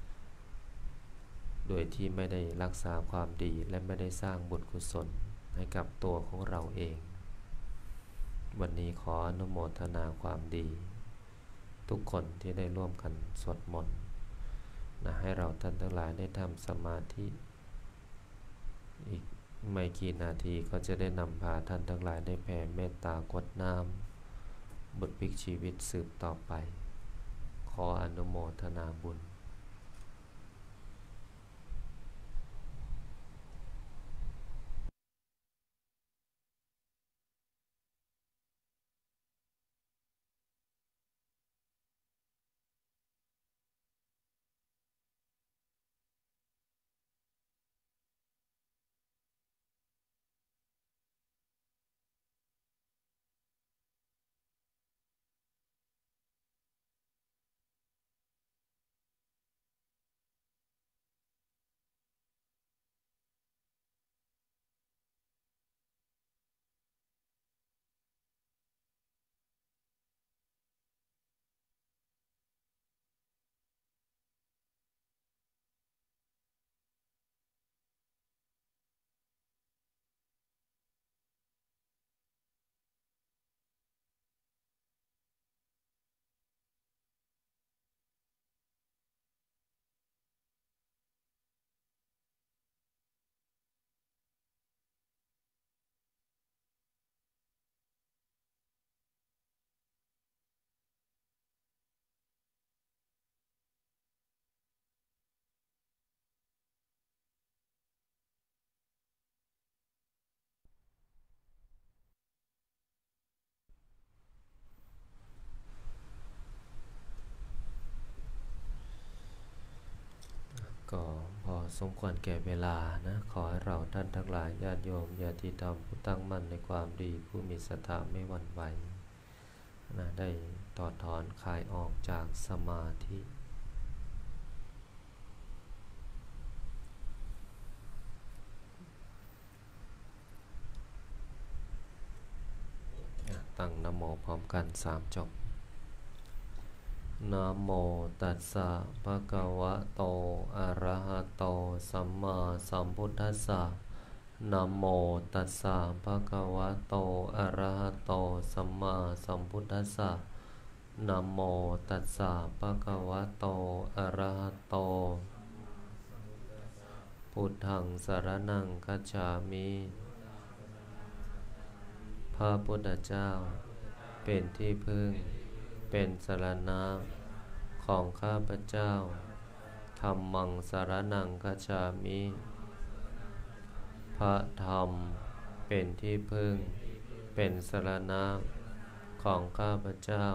[SPEAKER 2] ๆโดยที่ไม่ได้รักษาความดีและไม่ได้สร้างบุญกุศลให้กับตัวของเราเองวันนี้ขออนุโมทนาความดีทุกคนที่ได้ร่วมกันสวดมนต์นะให้เราท่านทั้งหลายได้ทำสมาธิอีกไม่กี่นาทีก็จะได้นำพาท่านทั้งหลายได้แผ่เมตตากรวดน้ำบุตรพลิกชีวิตสืบต่อไปขออนุโมทนาบุญก็พอสมควรแก่เวลานะขอให้เราท่านทั้งหลายญาติโยมญาติธรรมผู้ตั้งมั่นในความดีผู้มีศรัทธาไม่หวั่นไหวนะได้ถอดถอนคลายออกจากสมาธิตั้งนะโมพร้อมกันสามจบนะโมตัสสะภะคะวะโตอะระหะโตสัมมาสัมพุทธัสสะนะโมตัสสะภะคะวะโตอะระหะโตสัมมาสัมพุทธัสสะนะโมตัสสะภะคะวะโตอะระหะโตพุทธังสรณังคัจฉามิพระพุทธเจ้าเป็นที่พึ่งเป็นสรณะของข้าพเจ้าธัมมังสรณังคัจฉามิพระธรรมเป็นที่พึ่งเป็นสรณะของข้าพเจ้า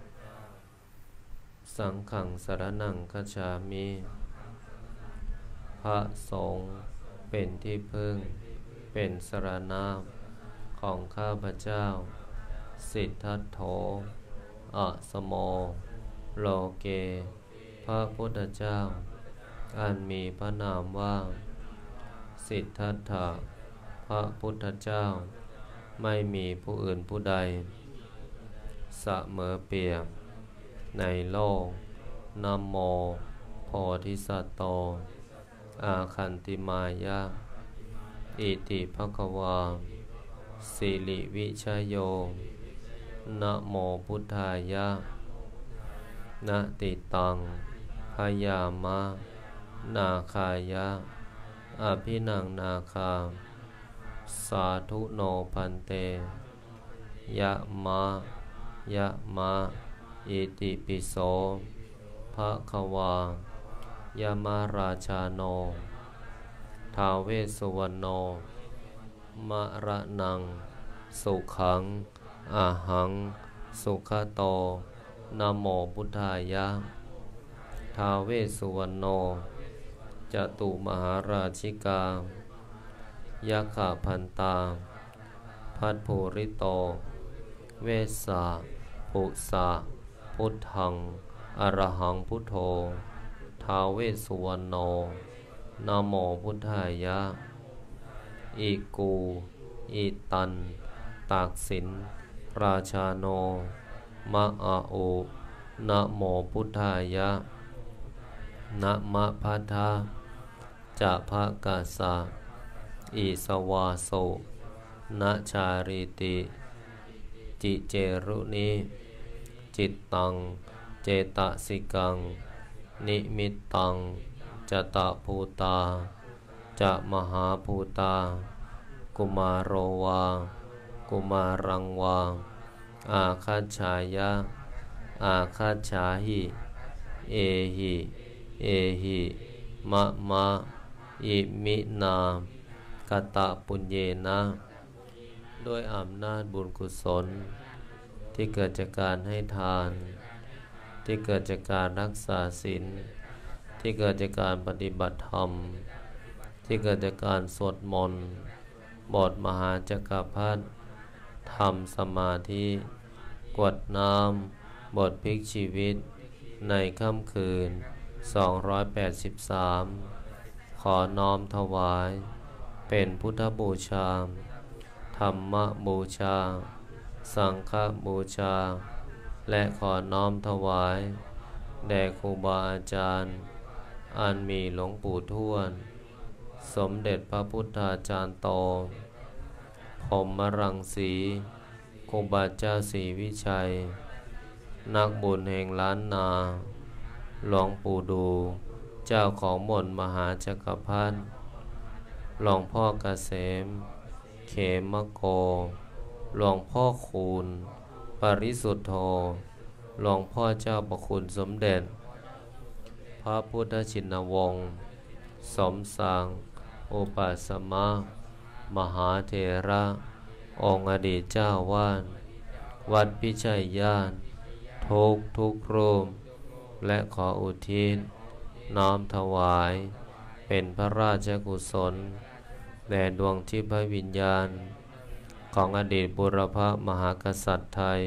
[SPEAKER 2] สังฆังสรณังคัจฉามิพระสงฆ์เป็นที่พึ่งเป็นสรณะของข้าพเจ้าสิทธัตโถอะสโมโลเกพระพุทธเจ้าอันมีพระนามว่าสิทธัตถะพระพุทธเจ้าไม่มีผู้อื่นผู้ใดเสมอเปรียบในโลกนะโมโพธิสัตโตอาคันติมายะอิติภควาสิริวิชโยนะโมพุทธายะนะติตังพยามะนาคายะอภินังนาคาสาธุโนพันเตยะมะยะมะอิติปิโสภะคะวายามาราชาโนท้าวเวสสุวรรณโนมะระนังสุขังอาหังสุขโตนะโมพุทธายะท้าวเวสสุวรรณโนจตุมหาราชิกายัคขพันตาพัทภูริโตเวสสะปุสะพุทธังอรหังพุทโธท้าวเวสสุวรรณโนนะโมพุทธายะอิกูอิตันตากสินราชาโนมะอาโอนะโมพุทธายะนะมะพัทธะจะภะกาสะอิสวาโสนะชาริติจิเจรุนิจิตตังเจตสิกังนิมิตตังจตภูตาจะมหาภูตากุมารโรวากุมารังวาอาคัจฉายะอาคัจฉาหิเอหิเอหิมะมะอิมินากตะปุญเยนะด้วยอำนาจบุญกุศลที่เกิดจากการให้ทานที่เกิดจากการรักษาศีลที่เกิดจากการปฏิบัติธรรมที่เกิดจากการสวดมนต์บทมหาจักรพรรดิทำสมาธิกวดน้ำบทพลิกชีวิตในค่ำคืนสองร้อยแปดสิบสามขอน้อมถวายเป็นพุทธบูชาธรรมบูชาสังฆบูชาและขอน้อมถวายแด่ครูบาอาจารย์อันมีหลวงปู่ทวดสมเด็จพระพุทธาจารย์โตพรหมรังสีครูบาเจ้าศรีวิชัยนักบุญแห่งล้านนาหลวงปู่ดูเจ้าของมนต์มหาจักรพรรดิหลวงพ่อเกษมเขมโกหลวงพ่อคูณปริสุทธโธหลวงพ่อเจ้าประคุณสมเด็จพระพุทธชินวงศ์สมสังอุปสมะมหาเถระองค์อดีตเจ้าวาดวัดพิชัยญาณทุกทุกรูปและขออุทิศน้อมถวายเป็นพระราชกุศลแด่ดวงทิพย์วิญญาณของอดีตบุรพมหากษัตริย์ไทย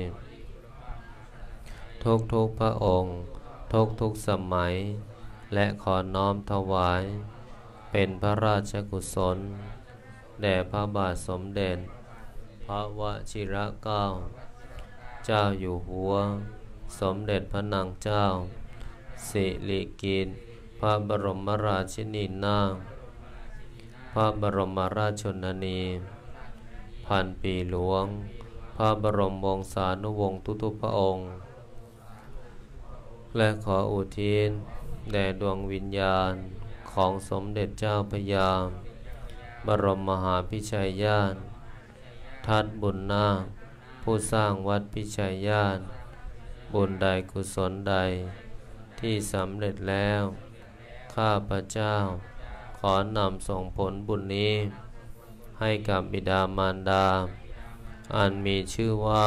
[SPEAKER 2] ทุกทุกพระองค์ทุกทุกสมัยและขอน้อมถวายเป็นพระราชกุศลแด่พระบาทสมเด็จพระวชิรเกล้าเจ้าอยู่หัวสมเด็จพระนางเจ้าสิริกิติ์พระบรมราชินีนาถพระบรมราชชนนีพันปีหลวงพระบรมวงศานุวงศ์ทุกๆพระองค์และขออุทิศแด่ดวงวิญญาณของสมเด็จเจ้าพระยาบรมมหาพิชัยญาณทัดบุญนาคผู้สร้างวัดพิชัยญาณบุญใดกุศลใดที่สำเร็จแล้วข้าพเจ้าขอนำส่งผลบุญนี้ให้กับบิดามารดาอันมีชื่อว่า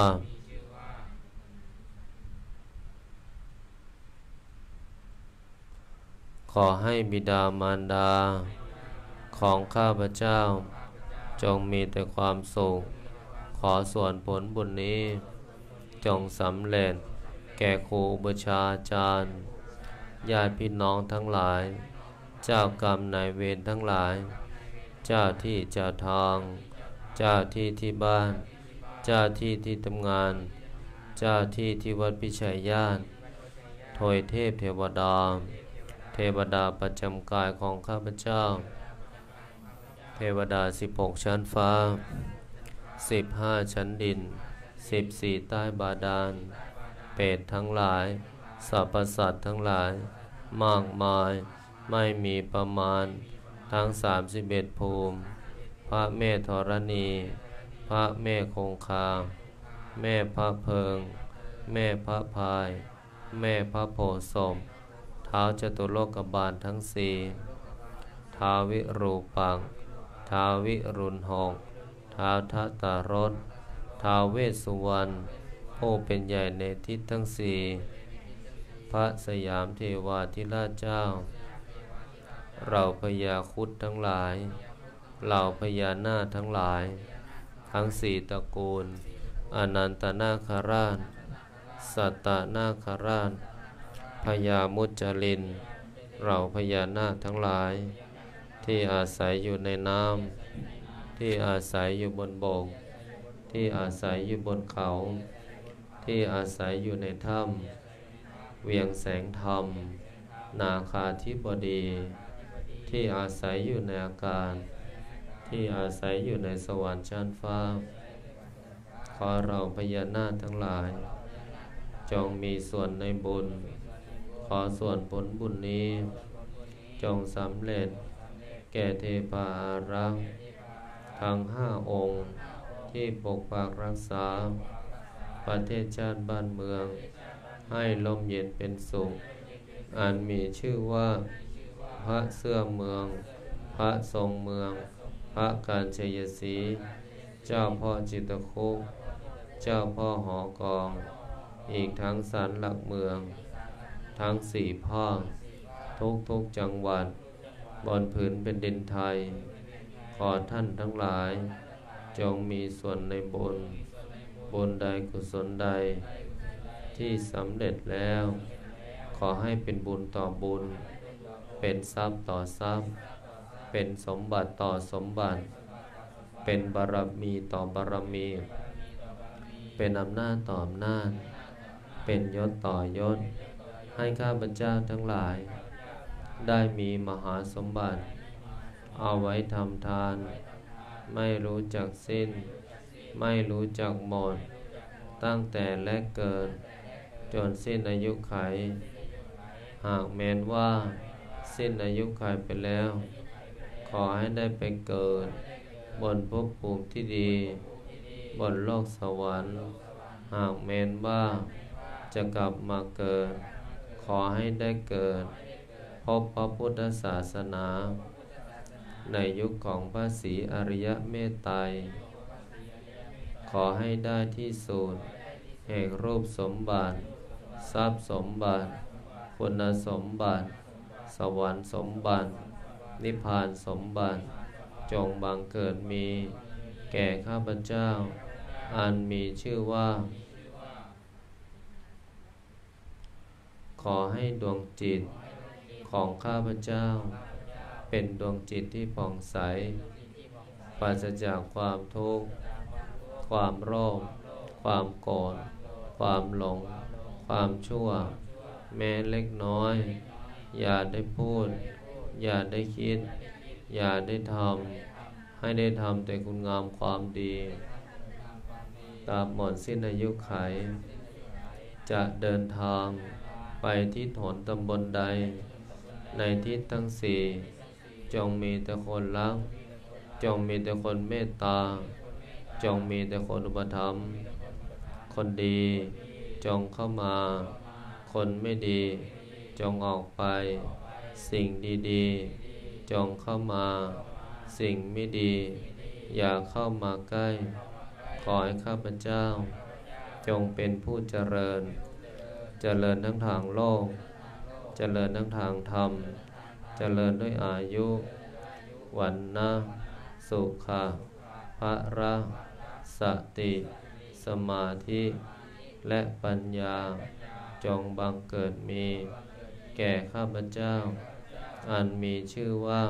[SPEAKER 2] ขอให้บิดามารดาของข้าพเจ้าจงมีแต่ความสุขขอส่วนผลบุญนี้จงสำเร็จแก่ครูบูชาจารย์ญาติพี่น้องทั้งหลายเจ้ากรรมนายเวรทั้งหลายเจ้าที่เจ้าทางเจ้าที่ที่บ้านเจ้าที่ที่ทำงานเจ้าที่ที่วัดพิชัยญาณโทยเทพเทวดาเทวดาประจำกายของข้าพเจ้าเทวดาสิบหกชั้นฟ้าสิบห้าชั้นดินสิบสี่ใต้บาดาลเปรตทั้งหลายสรรพสัตว์ทั้งหลายมากมายไม่มีประมาณทั้งสามสิบเอ็ดภูมิพระแม่ธรณีพระแม่คงคาแม่พระเพิงแม่พระพายแม่พระโพธิ์ศพท้าวจตุโลกบาลทั้งสี่ท้าววิรูปักษ์ท้าววิรุณหกท้าวทัตตารสท้าวเวสสุวรรณผู้เป็นใหญ่ในทิศทั้งสี่พระสยามเทวาธิราชเจ้าเราพญาครุฑทั้งหลายเหล่าพญานาคทั้งหลายทั้งสี่ตระกูลอนันตนาคราชสัตตนาคราชพญามุจจลินเราพญานาคทั้งหลายที่อาศัยอยู่ในน้ำที่อาศัยอยู่บนบกที่อาศัยอยู่บนเขาที่อาศัยอยู่ในถ้ำเวียงแสงธรรมนาคาธิบดีที่อาศัยอยู่ในอากาศที่อาศัยอยู่ในสวรรค์ชั้นฟ้าขอเราพญานาคทั้งหลายจงมีส่วนในบุญขอส่วนผลบุญนี้จงสำเร็จแก่เทพาอารักษ์ทั้งห้าองค์ที่ปกปักรักษาประเทศชาติบ้านเมืองให้ร่มเย็นเป็นสุขอันมีชื่อว่าพระเสื้อเมืองพระทรงเมืองพระกาญจยศรีเจ้าพ่อจิตรคุกเจ้าพ่อหอกองอีกทั้งศาลหลักเมืองทั้งสี่ภาคทุกทุกจังหวัดบนผืนเป็นดินไทยขอท่านทั้งหลายจงมีส่วนในบุญบุญใดกุศลใดที่สำเร็จแล้วขอให้เป็นบุญต่อบุญเป็นทรัพย์ต่อทรัพย์เป็นสมบัติต่อสมบัติเป็นบารมีต่อบารมีเป็นอำนาจต่ออำนาจเป็นยศต่อยศให้ข้าพเจ้าทั้งหลายได้มีมหาสมบัติเอาไว้ทำทานไม่รู้จักสิ้นไม่รู้จักหมดตั้งแต่แรกเกิดจนสิ้นอายุไขหากแม้นว่าสิ้นอายุไขไปแล้วขอให้ได้ไปเกิดบนภพภูมิที่ดีบนโลกสวรรค์หากแม้นว่าจะกลับมาเกิดขอให้ได้เกิดพบพระพุทธศาสนาในยุคของพระศรีอริยเมตไตรขอให้ได้ที่สุดแห่งรูปสมบัติทรัพย์สมบัติคุณสมบัติสวรรค์สมบัตินิพพานสมบัติจงบังเกิดมีแก่ข้าพเจ้าอันมีชื่อว่าขอให้ดวงจิตของข้าพเจ้าเป็นดวงจิตที่ผ่องใสปราศจากความทุกข์ความโรคความโกรธความหลงคความชั่วแม้เล็กน้อยอย่าได้พูดอย่าได้คิดอย่าได้ทำให้ได้ทำแต่คุณงามความดีตราบหมดสิ้นอายุไขจะเดินทางไปที่หนตำบลใดในทิศทั้งสี่จงมีแต่คนรักจงมีแต่คนเมตตาจงมีแต่คนอุปถัมภ์คนดีจงเข้ามาคนไม่ดีจงออกไปสิ่งดีๆจงเข้ามาสิ่งไม่ดีอย่าเข้ามาใกล้ขอให้ข้าพเจ้าจงเป็นผู้เจริญเจริญทั้งทางโลกเจริญทั้งทางธรรมเจริญด้วยอายุวันนะสุขะภระสติสมาธิและปัญญาจงบังเกิดมีแก่ข้าพเจ้าอันมีชื่อว่า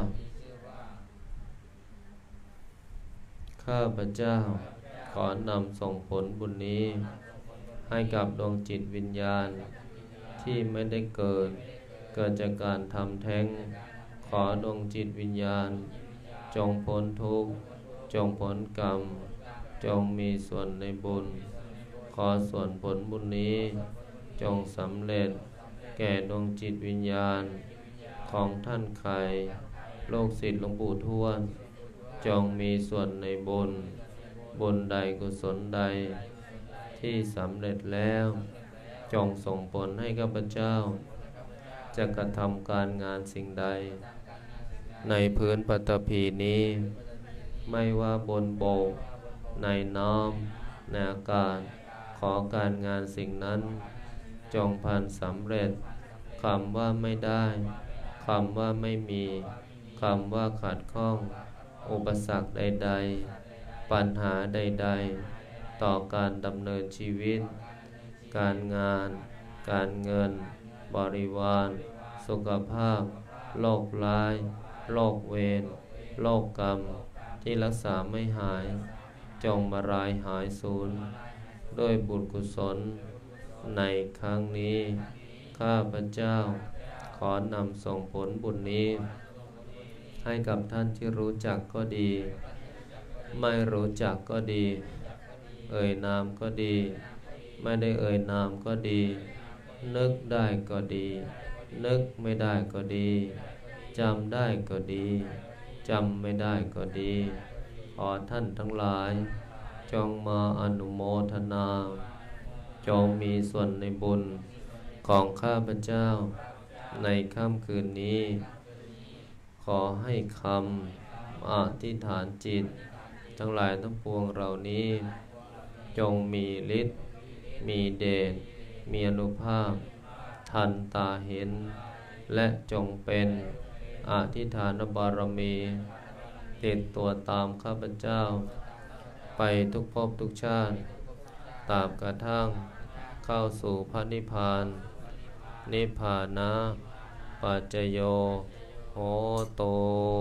[SPEAKER 2] ข้าพเจ้าขอนำส่งผลบุญนี้ให้กับดวงจิตวิญญาณที่ไม่ได้เกิดเกิดจากการทำแท้งขอดวงจิตวิญญาณจงพ้นทุกข์จงพ้นกรรมจงมีส่วนในบุญขอส่วนผลบุญนี้จงสำเร็จแก่ดวงจิตวิญญาณของท่านใครโลกศิษย์หลวงปู่ทวดจงมีส่วนในบุญบุญใดกุศลใดที่สำเร็จแล้วจงส่งผลให้ข้าพเจ้าจะกระทำการงานสิ่งใดในพื้นปฐพีนี้ไม่ว่าบนบกในน้ำในอากาศขอการงานสิ่งนั้นจงพันสำเร็จคำว่าไม่ได้คำว่าไม่มีคำว่าขาดข้องอุปสรรคใดๆปัญหาใดๆต่อการดำเนินชีวิตการงานการเงินบริวารสุขภาพโรคร้ายโรคเวรโรคกรรมที่รักษาไม่หายจงมารายหายสูญด้วยบุญกุศลในครั้งนี้ข้าพเจ้าขอนำส่งผลบุญนี้ให้กับท่านที่รู้จักก็ดีไม่รู้จักก็ดีเอ่ยนามก็ดีไม่ได้เอ่ยนามก็ดีนึกได้ก็ดีนึกไม่ได้ก็ดีจำได้ก็ดีจำไม่ได้ก็ดีขอท่านทั้งหลายจงมาอนุโมทนาจงมีส่วนในบุญของข้าพเจ้าในค่ำคืนนี้ขอให้คำอธิษฐานจิตทั้งหลายทั้งปวงเหล่านี้จงมีฤทธิ์มีเดชมีอานุภาพทันตาเห็นและจงเป็นอธิษฐานบารมีติดตัวตามข้าพเจ้าไปทุกภพทุกชาติตราบกระทั่งเข้าสู่พระนิพพานนิพพานะปัจจโยโหโต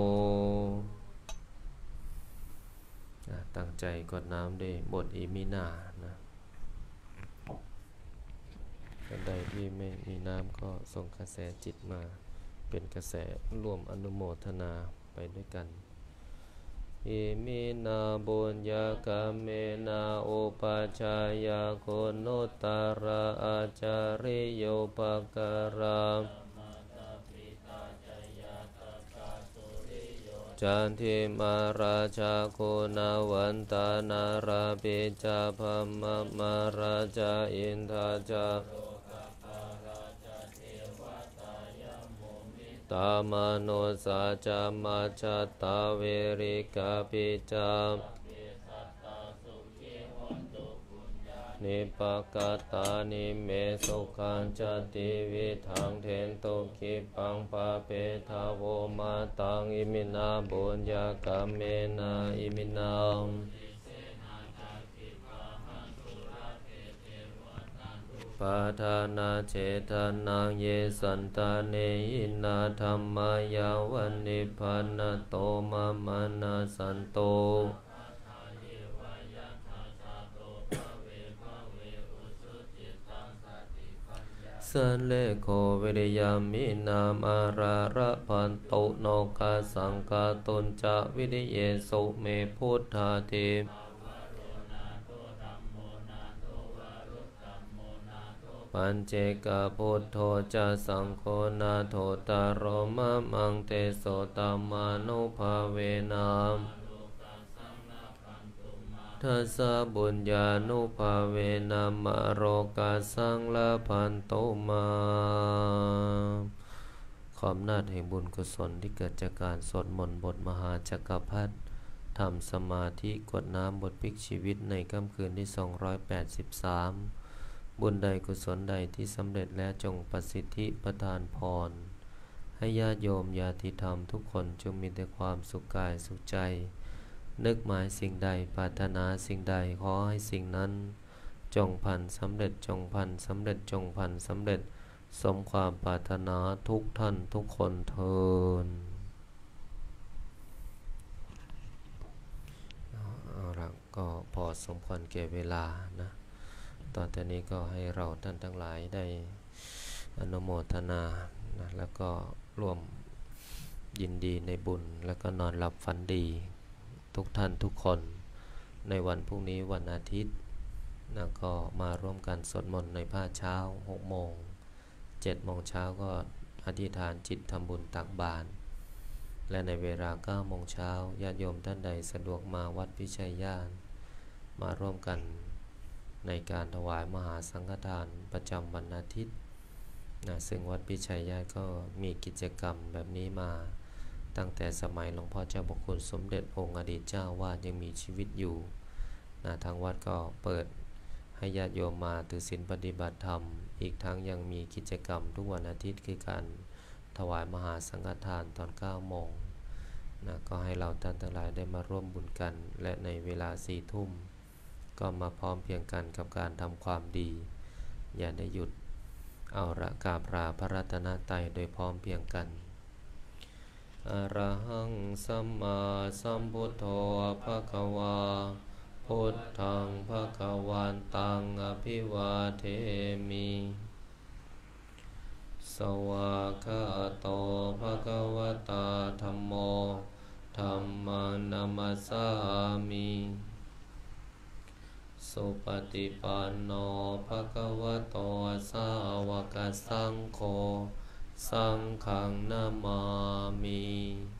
[SPEAKER 2] ตั้งใจกดน้ำด้วยบทอิมินานะท่านใดที่ไม่มีน้ำก็ส่งกระแสจิตมาเป็นกระแสร่วมอนุโมทนาไปด้วยกันอิมินาบุญญากาเมนาอุปัชฌายาโคนุตตระอาจาริโยปการาจันทิมาราชาโคนาวันตานาราปิจาภมมาราชาอินทาจาตามาโนสาจามาชาตาเวริกาปิจานิปกาตานิเมสุขังจติวิทังเทนตุขิปังปะเปทาโวมาตังอิมินาบุญญากาเมนาอิมินาปาทานาเจตานังเยสันตาเนหินาธรรมายาวันนิพพานะโตมะมานาสันโตสันเลโกวิริยามินามอาราระพันตุโนกาสังกาตุนจะวิริเยสุเมพุทธาเทปัญเจกะพุทโธจะสังโฆนาโทตารโรมะมังเตโสตัมมานุภาเวนามทัสสะบุญญาณุภาเวนะมะโรกัสสังละพันโตมาขออำนาจแห่งบุญกุศลที่เกิดจากการสวดมนต์บทมหาจักรพรรดิทำสมาธิกวดน้ำบทพลิกชีวิตในค่ำคืนที่สองร้อยแปดสิบสามบุญใดกุศลใดที่สำเร็จแล้วจงประสิทธิประทานพรให้ญาติโยมญาติธรรมทุกคนจงมีแต่ความสุขกายสุขใจนึกหมายสิ่งใดปรารถนาสิ่งใดขอให้สิ่งนั้นจงพันสำเร็จจงพันสำเร็จจงพันสำเร็จสมความปรารถนาทุกท่านทุกคนเทินเอาละก็พอสมควรแก่เวลานะตอนนี้ก็ให้เราท่านทั้งหลายได้อนุโมทนานะแล้วก็ร่วมยินดีในบุญแล้วก็นอนหลับฝันดีทุกท่านทุกคนในวันพรุ่งนี้วันอาทิตย์นะก็มาร่วมกันสวดมนต์ในภาคเช้าหกโมงเจ็ดโมงเช้าก็อธิษฐานจิตทำบุญตักบาตรและในเวลาเก้าโมงเช้าญาติโยมท่านใดสะดวกมาวัดพิชัยญาณมาร่วมกันในการถวายมหาสังฆทานประจำวันอาทิตย์นะซึ่งวัดพิชัยญาณก็มีกิจกรรมแบบนี้มาตั้งแต่สมัยหลวงพ่อเจ้าพระคุณสมเด็จองค์อดีตเจ้าวาดยังมีชีวิตอยู่นะทางวัดก็เปิดให้ญาติโยมมาถือศีลปฏิบัติธรรมอีกทั้งยังมีกิจกรรมทุกวันอาทิตย์คือการถวายมหาสังฆทานตอนเก้าโมงนะก็ให้เราท่านทั้งหลายได้มาร่วมบุญกันและในเวลาสี่ทุ่มก็มาพร้อมเพียงกันกับการทำความดีอย่าได้หยุดเอาละกราบลาพระรัตนตรัยโดยพร้อมเพียงกันอะระหังสัมมาสัมพุทโธภะคะวาพุทธังภะคะวันตังอภิวาเทมิสวากขาโตภะคะวะตาธัมโมธัมมังนัมสสามิสุปฏิปันโนภะคะวะโตสาวกสังโฆสังฆังนามามิ